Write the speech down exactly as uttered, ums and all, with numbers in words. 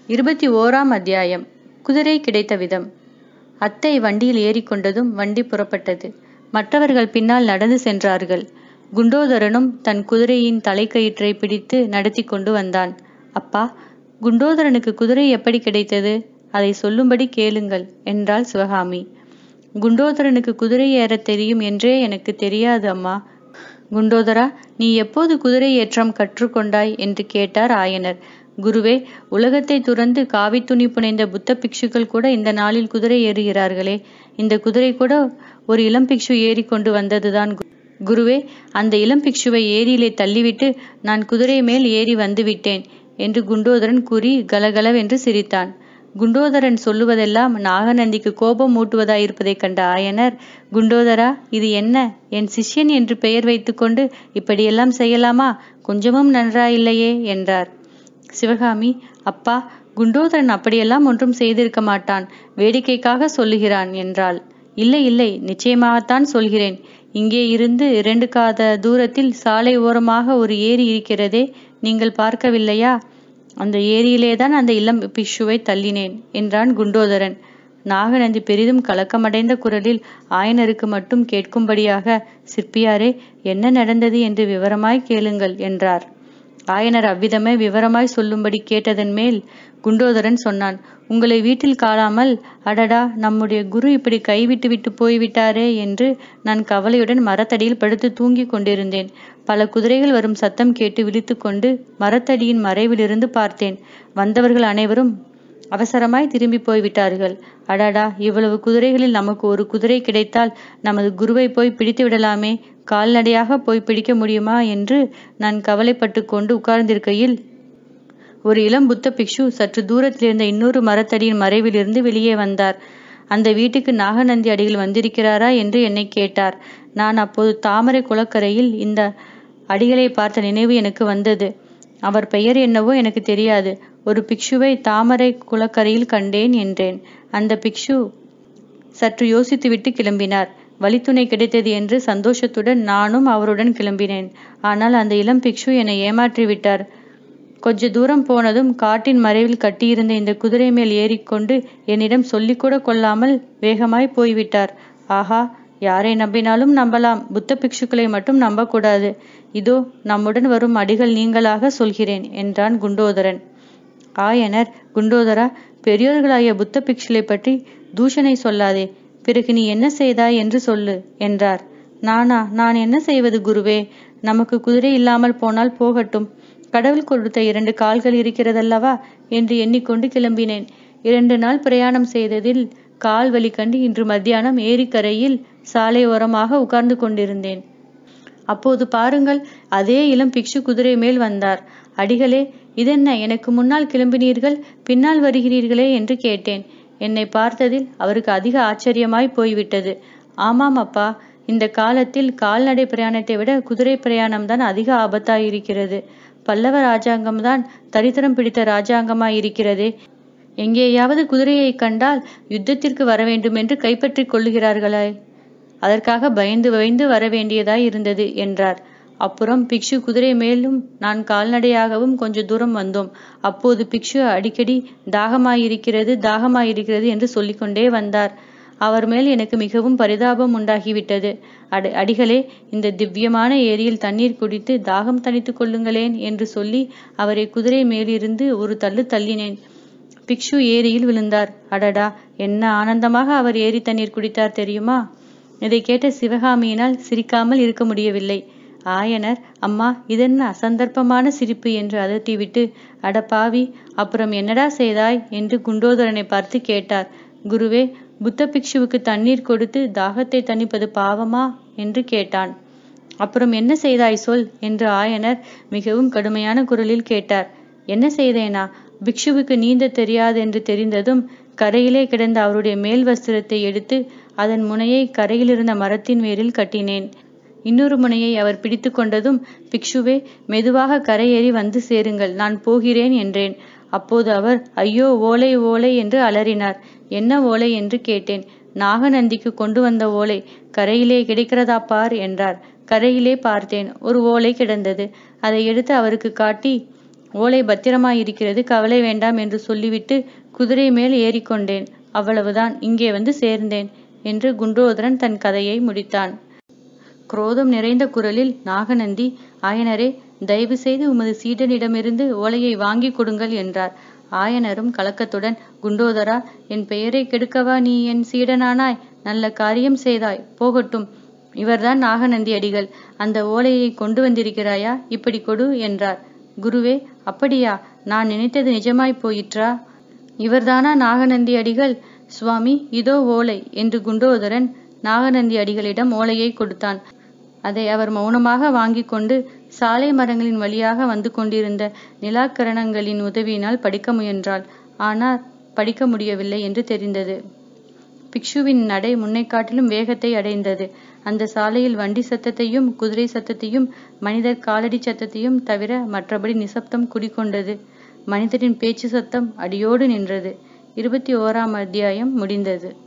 இருபத்தி ஓராம் அத்தியாயம். குதிரை கிடைத்த விதம். அத்தை வண்டியில் ஏறிக்கொண்டதும் வண்டி புறப்பட்டது. மற்றவர்கள் பின்னால் நடந்து சென்றார்கள். குண்டோதரனும் தன் குதிரையின் தலைக்கயிற்றை பிடித்து நடத்தி கொண்டு வந்தான். அப்பா, குண்டோதரனுக்கு குதிரை எப்படி கிடைத்தது? அதை சொல்லும்படி கேளுங்கள் என்றாள் சிவகாமி. குண்டோதரனுக்கு குதிரை ஏறத் தெரியும் என்றே எனக்கு தெரியாது அம்மா. குண்டோதரா, நீ எப்போது குதிரை ஏற்றம் கற்றுக்கொண்டாய் என்று கேட்டார் ஆயனர். குருவே, உலகத்தை துறந்து காவி துணி புனைந்த புத்த பிக்ஷுக்கள் கூட இந்த நாளில் குதிரை ஏறுகிறார்களே, இந்த குதிரை கூட ஒரு இளம் பிக்ஷு ஏறி கொண்டு வந்ததுதான் குருவே. அந்த இளம் பிக்ஷுவை ஏரியிலே தள்ளிவிட்டு நான் குதிரை மேல் ஏறி வந்து விட்டேன் என்று குண்டோதரன் கூறி கலகலவென்று சிரித்தான். குண்டோதரன் சொல்லுவதெல்லாம் நாகநந்திக்கு கோபம் மூட்டுவதாயிருப்பதை கண்ட ஆயனர், குண்டோதரா, இது என்ன? என் சிஷ்யன் என்று பெயர் வைத்துக்கொண்டு இப்படியெல்லாம் செய்யலாமா? கொஞ்சமும் நன்றாயில்லையே என்றார். சிவகாமி, அப்பா, குண்டோதரன் அப்படியெல்லாம் ஒன்றும் செய்திருக்க மாட்டான், வேடிக்கைக்காக சொல்லுகிறான் என்றாள். இல்லை இல்லை, நிச்சயமாகத்தான் சொல்கிறேன். இங்கே இருந்து இரண்டு காத தூரத்தில் சாலை ஓரமாக ஒரு ஏரி இருக்கிறதே, நீங்கள் பார்க்கவில்லையா? அந்த ஏரியிலேதான் அந்த இளம் பிக்ஷுவை தள்ளினேன் என்றான் குண்டோதரன். நாகநந்தி பெரிதும் கலக்கமடைந்த குரலில் ஆயனருக்கு மட்டும் கேட்கும்படியாக, சிற்பியாரே, என்ன நடந்தது என்று விவரமாய் கேளுங்கள் என்றார். ஆயனர் அவ்விதமே விவரமாய் சொல்லும்படி கேட்டதன் மேல் குண்டோதரன் சொன்னான். உங்களை வீட்டில் காணாமல், அடடா, நம்முடைய குரு இப்படி கைவிட்டு விட்டு போய்விட்டாரே என்று நான் கவலையுடன் மரத்தடியில் படுத்து தூங்கி கொண்டிருந்தேன். பல குதிரைகள் வரும் சத்தம் கேட்டு விழித்து கொண்டு மரத்தடியின் மறைவிலிருந்து பார்த்தேன். வந்தவர்கள் அனைவரும் அவசரமாய் திரும்பி போய்விட்டார்கள். அடடா, இவ்வளவு குதிரைகளில் நமக்கு ஒரு குதிரை கிடைத்தால் நமது குருவை போய் பிடித்து விடலாமே, கால்நடையாக போய் பிடிக்க முடியுமா என்று நான் கவலைப்பட்டு கொண்டு உட்கார்ந்திருக்கையில் ஒரு இளம் புத்த பிக்ஷு சற்று தூரத்தில் இருந்த இன்னொரு மரத்தடியின் மறைவிலிருந்து வெளியே வந்தார். அந்த வீட்டுக்கு நாகநந்தி அடிகள் வந்திருக்கிறாரா என்று என்னை கேட்டார். நான் அப்போது தாமரை குளக்கரையில் இந்த அடிகளை பார்த்த நினைவு எனக்கு வந்தது. அவர் பெயர் என்னவோ எனக்கு தெரியாது. ஒரு பிக்ஷுவை தாமரை குளக்கரையில் கண்டேன் என்றேன். அந்த பிக்ஷு சற்று யோசித்துவிட்டு கிளம்பினார். வழித்துணை கிடைத்தது என்று சந்தோஷத்துடன் நானும் அவருடன் கிளம்பினேன். ஆனால் அந்த இளம் பிக்ஷு என்னை ஏமாற்றி விட்டார். கொஞ்ச தூரம் போனதும் காட்டின் மறைவில் கட்டியிருந்த இந்த குதிரை மேல் ஏறிக்கொண்டு என்னிடம் சொல்லிக்கூட கொள்ளாமல் வேகமாய் போய்விட்டார். ஆஹா, யாரை நம்பினாலும் நம்பலாம், புத்த பிக்ஷுக்களை மட்டும் நம்பக்கூடாது. இதோ நம்முடன் வரும் அடிகள் நீங்களாக சொல்கிறேன் என்றான் குண்டோதரன். ஆயனர், குண்டோதரா, பெரியோர்களாகிய புத்த பிக்ஷுலை பற்றி தூஷணை சொல்லாதே, பிறகு நீ என்ன செய்தாய் என்று சொல்லு என்றார். நானா? நான் என்ன செய்வது குருவே? நமக்கு குதிரை இல்லாமல் போனால் போகட்டும், கடவுள் கொடுத்த இரண்டு கால்கள் இருக்கிறதல்லவா என்று எண்ணிக்கொண்டு கிளம்பினேன். இரண்டு நாள் பிரயாணம் செய்ததில் கால் வலி கண்டு இன்று மத்தியானம் ஏரிக்கரையில் சாலை ஓரமாக உட்கார்ந்து கொண்டிருந்தேன். அப்போது பாருங்கள், அதே இளம் பிக்ஷு குதிரை மேல் வந்தார். அடிகளே, இதென்ன, எனக்கு முன்னால் கிளம்பினீர்கள், பின்னால் வருகிறீர்களே என்று கேட்டேன். என்னை பார்த்ததில் அவருக்கு அதிக ஆச்சரியமாய் போய்விட்டது. ஆமாம் அப்பா, இந்த காலத்தில் கால்நடை பிரயாணத்தை விட குதிரை பிரயாணம்தான் அதிக ஆபத்தாயிருக்கிறது. பல்லவ ராஜாங்கம்தான் தரித்திரம் பிடித்த ராஜாங்கமாயிருக்கிறதே. எங்கேயாவது குதிரையை கண்டால் யுத்தத்திற்கு வர வேண்டும் என்று கைப்பற்றி கொள்ளுகிறார்களே, அதற்காக பயந்து பயந்து வர வேண்டியதாய் இருந்தது என்றார். அப்புறம் பிக்ஷு குதிரை மேலும் நான் கால்நடையாகவும் கொஞ்ச தூரம் வந்தோம். அப்போது பிக்ஷு அடிக்கடி தாகமாயிருக்கிறது தாகமாயிருக்கிறது என்று சொல்லிக்கொண்டே வந்தார். அவர் மேல் எனக்கு மிகவும் பரிதாபம் உண்டாகிவிட்டது. அடி அடிகளே இந்த திவ்யமான ஏரியில் தண்ணீர் குடித்து தாகம் தணித்து கொள்ளுங்களேன் என்று சொல்லி அவரை குதிரை மேலிருந்து ஒரு தள்ளு தள்ளினேன். பிக்ஷு ஏரியில் விழுந்தார். அடடா, என்ன ஆனந்தமாக அவர் ஏரி தண்ணீர் குடித்தார் தெரியுமா? இதை கேட்ட சிவகாமியினால் சிரிக்காமல் இருக்க முடியவில்லை. ஆயனர், அம்மா, இதென்ன அசந்தர்ப்பமான சிரிப்பு என்று அதட்டிவிட்டு, அட பாவி, அப்புறம் என்னடா செய்தாய் என்று குண்டோதரனை பார்த்து கேட்டார். குருவே, புத்த பிக்ஷுவுக்கு தண்ணீர் கொடுத்து தாகத்தை தணிப்பது பாவமா என்று கேட்டான். அப்புறம் என்ன செய்தாய் சொல் என்று ஆயனர் மிகவும் கடுமையான குரலில் கேட்டார். என்ன செய்தேனா? பிக்ஷுவுக்கு நீந்த தெரியாது என்று தெரிந்ததும் கரையிலே கிடந்த அவருடைய மேல் வஸ்திரத்தை எடுத்து அதன் முனையை கரையில் இருந்த மரத்தின் வேரில் கட்டினேன். இன்னொரு முனையை அவர் பிடித்து கொண்டதும், பிக்ஷுவே, மெதுவாக கரையேறி வந்து சேருங்கள், நான் போகிறேன் என்றேன். அப்போது அவர் ஐயோ, ஓலை ஓலை என்று அலறினார். என்ன ஓலை என்று கேட்டேன். நாகநந்திக்கு கொண்டு வந்த ஓலை, கரையிலே கிடைக்கிறதா பார் என்றார். கரையிலே பார்த்தேன். ஒரு ஓலை கிடந்தது. அதை எடுத்து அவருக்கு காட்டி, ஓலை பத்திரமாயிருக்கிறது, கவலை வேண்டாம் என்று சொல்லிவிட்டு குதிரை மேல் ஏறிக்கொண்டேன். அவ்வளவுதான், இங்கே வந்து சேர்ந்தேன் என்று குண்டோதரன் தன் கதையை முடித்தான். குரோதம் நிறைந்த குரலில் நாகநந்தி, ஆயனரே, தயவு செய்து உமது சீடனிடமிருந்து ஓலையை வாங்கி கொடுங்கள் என்றார். ஆயனரும் கலக்கத்துடன், குண்டோதரா, என் பெயரை கெடுக்கவா நீ என் சீடனானாய்? நல்ல காரியம் செய்தாய், போகட்டும். இவர்தான் நாகநந்தி அடிகள். அந்த ஓலையை கொண்டு வந்திருக்கிறாயா? இப்படி கொடு என்றார். குருவே, அப்படியா? நான் நினைத்தது நிஜமாய் போயிற்றா? இவர்தானா நாகநந்தி அடிகள்? சுவாமி, இதோ ஓலை என்று குண்டோதரன் நாகநந்தி அடிகளிடம் ஓலையை கொடுத்தான். அதை அவர் மௌனமாக வாங்கி கொண்டு சாலை மரங்களின் வழியாக வந்து கொண்டிருந்த நிலாக்கரணங்களின் உதவியினால் படிக்க முயன்றாள். ஆனால் படிக்க முடியவில்லை என்று தெரிந்தது. பிக்ஷுவின் நடை முன்னை காட்டிலும் வேகத்தை அடைந்தது. அந்த சாலையில் வண்டி சத்தத்தையும் குதிரை சத்தத்தையும் மனிதர் காலடி சத்தத்தையும் தவிர மற்றபடி நிசப்தம் குடிகொண்டது. மனிதரின் பேச்சு சத்தம் அடியோடு நின்றது. இருபத்தி ஓராம் அத்தியாயம் முடிந்தது.